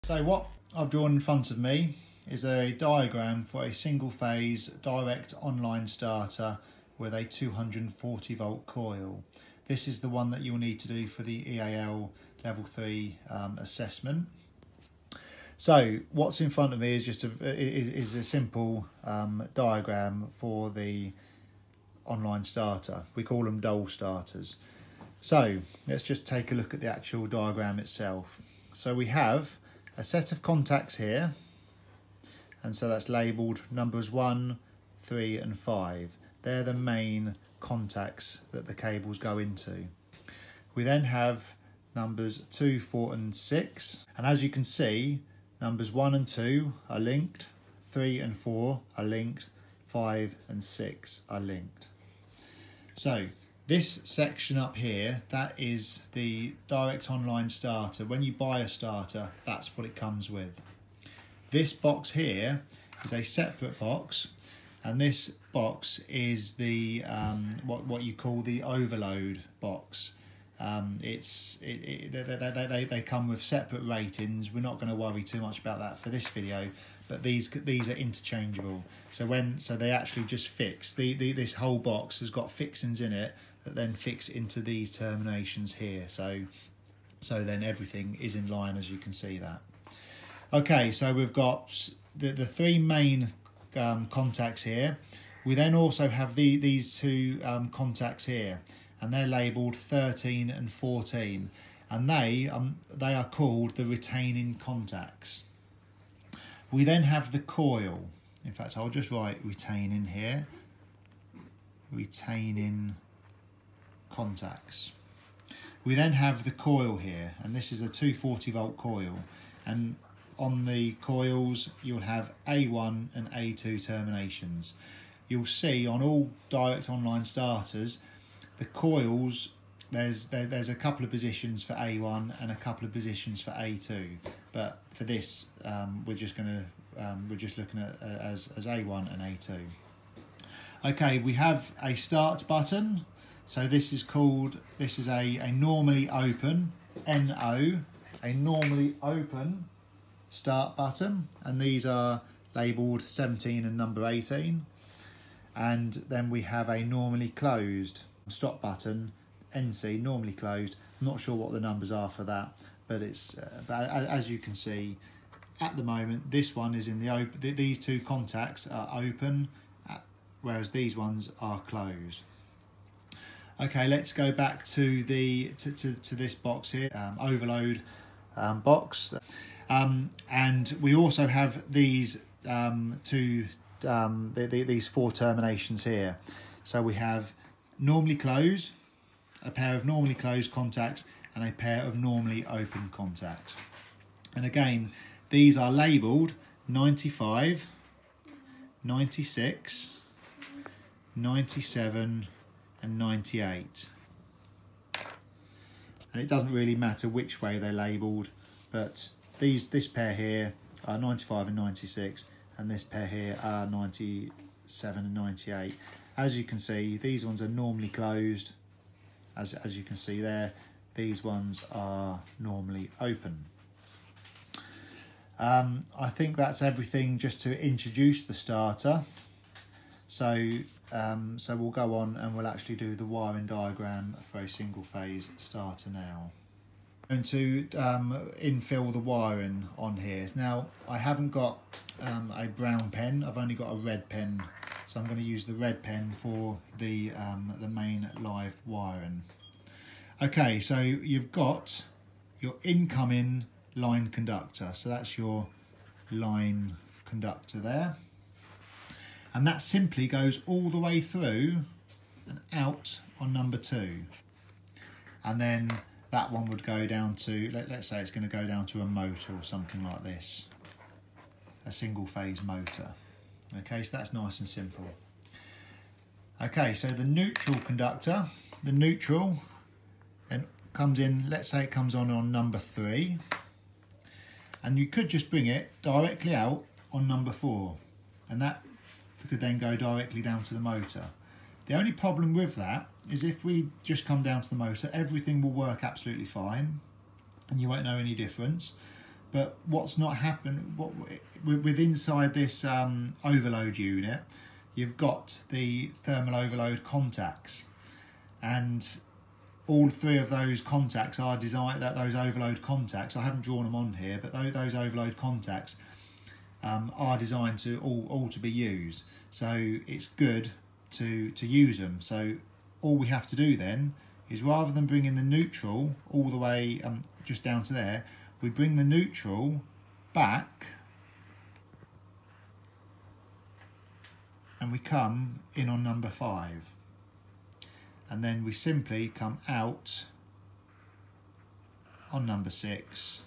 So what I've drawn in front of me is a diagram for a single phase direct online starter with a 240 volt coil. This is the one that you'll need to do for the EAL level 3 assessment. So what's in front of me is just a simple diagram for the online starter. We call them DOL starters. So let's just take a look at the actual diagram itself. So we have a set of contacts here, and so that's labelled numbers 1, 3 and 5. They're the main contacts that the cables go into. We then have numbers 2, 4 and 6, and as you can see, numbers 1 and 2 are linked, 3 and 4 are linked, 5 and 6 are linked. So this section up here, that is the direct online starter. When you buy a starter, that's what it comes with. This box here is a separate box, and this box is the what you call the overload box. They come with separate ratings. We're not going to worry too much about that for this video, but these are interchangeable. So they actually just fix. This whole box has got fixings in it that then fix into these terminations here. So then everything is in line, as you can see that. Okay, so we've got the three main contacts here. We then also have these two contacts here, and they're labelled 13 and 14, and they are called the retaining contacts. We then have the coil. In fact, I'll just write retaining here. Retaining contacts. We then have the coil here, and this is a 240 volt coil, and on the coils you'll have A1 and A2 terminations. You'll see on all direct online starters the coils, there's a couple of positions for A1 and a couple of positions for A2, but for this we're just looking at as A1 and A2. Okay, we have a start button. So this is a normally open, NO, a normally open start button, and these are labelled 17 and number 18. And then we have a normally closed stop button, NC, normally closed. I'm not sure what the numbers are for that, but it's but as you can see, at the moment this one is in the open. These two contacts are open, whereas these ones are closed. Okay, let's go back to to this box here, overload box, and we also have these these four terminations here. So we have normally closed, a pair of normally closed contacts, and a pair of normally open contacts. And again, these are labelled 95, 96, 97 and 98. And it doesn't really matter which way they're labelled, but this pair here are 95 and 96, and this pair here are 97 and 98. As you can see, these ones are normally closed, as you can see there. These ones are normally open. I think that's everything just to introduce the starter. So we'll go on and we'll actually do the wiring diagram for a single phase starter now. I'm going to infill the wiring on here. Now I haven't got a brown pen, I've only got a red pen, so I'm going to use the red pen for the main live wiring. Okay, so you've got your incoming line conductor, so that's your line conductor there. And that simply goes all the way through and out on number 2. And then that one would go down to, let's say it's going to go down to a motor or something like this. A single phase motor. Okay, so that's nice and simple. Okay, so the neutral conductor, the neutral then comes in, let's say it comes on number 3. And you could just bring it directly out on number 4. And that could then go directly down to the motor. The only problem with that is if we just come down to the motor, everything will work absolutely fine and you won't know any difference. But what's not happened, with inside this overload unit, you've got the thermal overload contacts, and all three of those contacts are designed, those overload contacts, I haven't drawn them on here, but those overload contacts are designed to all to be used. So it's good to use them. So all we have to do then is, rather than bringing the neutral all the way just down to there, we bring the neutral back and we come in on number 5. And then we simply come out on number 6.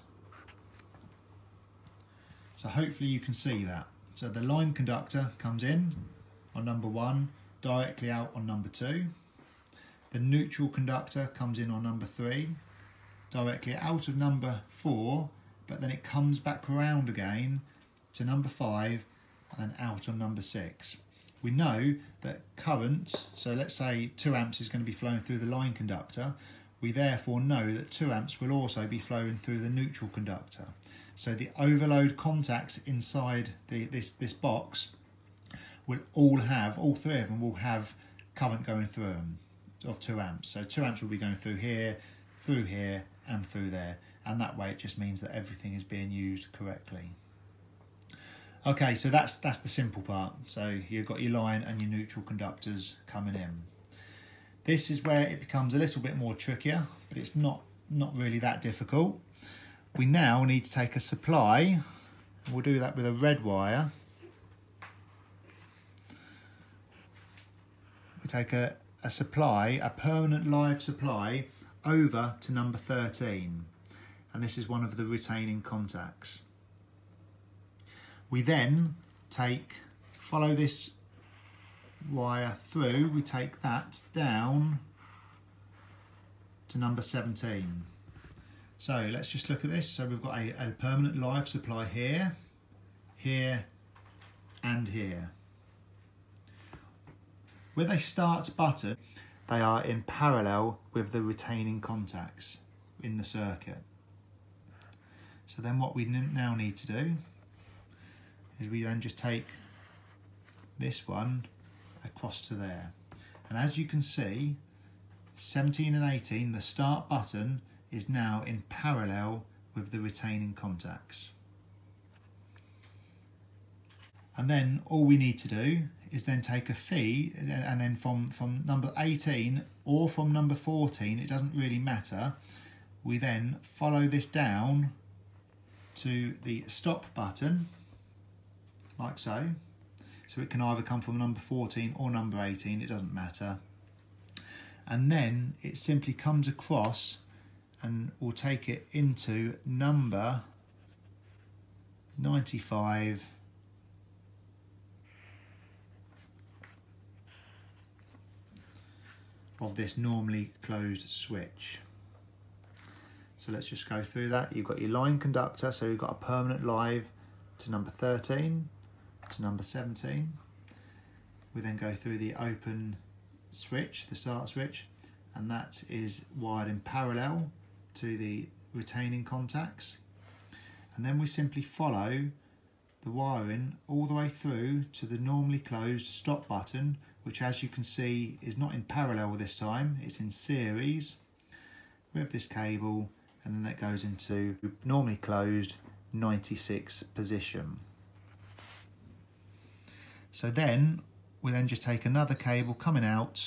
So hopefully you can see that. So the line conductor comes in on number 1, directly out on number 2. The neutral conductor comes in on number 3, directly out of number 4, but then it comes back around again to number 5 and then out on number 6. We know that current, so let's say 2 amps is going to be flowing through the line conductor. We therefore know that 2 amps will also be flowing through the neutral conductor. So the overload contacts inside this box will all 3 of them will have current going through them of 2 amps. So 2 amps will be going through here and through there, and that way it just means that everything is being used correctly. Okay, so that's the simple part. So you've got your line and your neutral conductors coming in. This is where it becomes a little bit more trickier, but it's not really that difficult. We now need to take a supply, we'll do that with a red wire. We take a supply, a permanent live supply, over to number 13, and this is one of the retaining contacts. We then follow this wire through, we take that down to number 17. So let's just look at this. So we've got a permanent live supply here, here and here. With a start button, they are in parallel with the retaining contacts in the circuit. So then what we now need to do is we then just take this one across to there. And as you can see, 17 and 18, the start button is now in parallel with the retaining contacts. And then all we need to do is then take a feed, and then from number 18 or from number 14, it doesn't really matter, we then follow this down to the stop button, like so. So it can either come from number 14 or number 18, it doesn't matter. And then it simply comes across and we'll take it into number 95 of this normally closed switch. So let's just go through that. You've got your line conductor, so you've got a permanent live to number 13, to number 17. We then go through the open switch, the start switch, and that is wired in parallel to the retaining contacts. And then we simply follow the wiring all the way through to the normally closed stop button, which, as you can see, is not in parallel this time, it's in series with this cable, and then that goes into normally closed 96 position. So then we then just take another cable coming out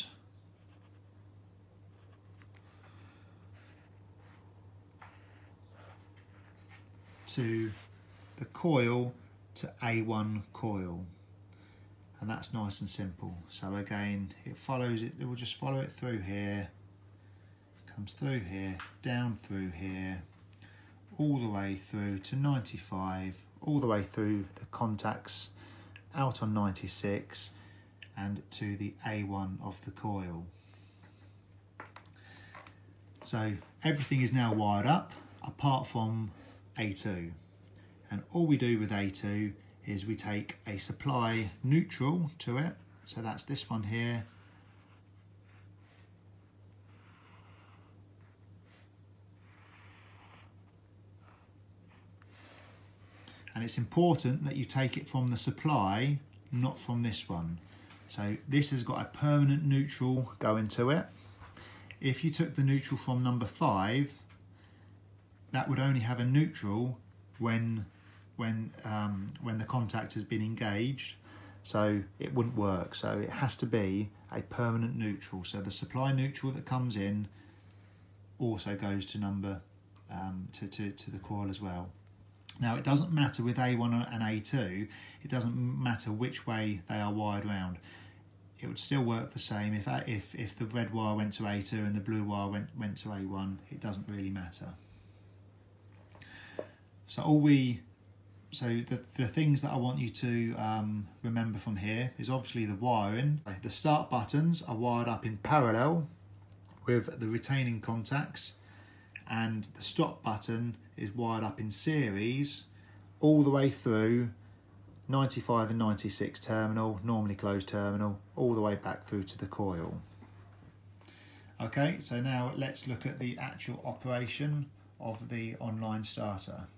to the coil to A1 coil, and that's nice and simple. So again, it follows it, will just follow it through here, comes through here, down through here, all the way through to 95, all the way through the contacts out on 96 and to the A1 of the coil. So everything is now wired up apart from A2, and all we do with A2 is we take a supply neutral to it, so that's this one here, and it's important that you take it from the supply, not from this one. So this has got a permanent neutral going to it. If you took the neutral from number 5, that would only have a neutral when the contact has been engaged, so it wouldn't work. So it has to be a permanent neutral. So the supply neutral that comes in also goes to number to the coil as well. Now it doesn't matter with A1 and A2, it doesn't matter which way they are wired round. It would still work the same if the red wire went to A2 and the blue wire went to A1. It doesn't really matter. So the things that I want you to remember from here is obviously the wiring. The start buttons are wired up in parallel with the retaining contacts, and the stop button is wired up in series all the way through 95 and 96 terminal, normally closed terminal, all the way back through to the coil. Okay, so now let's look at the actual operation of the online starter.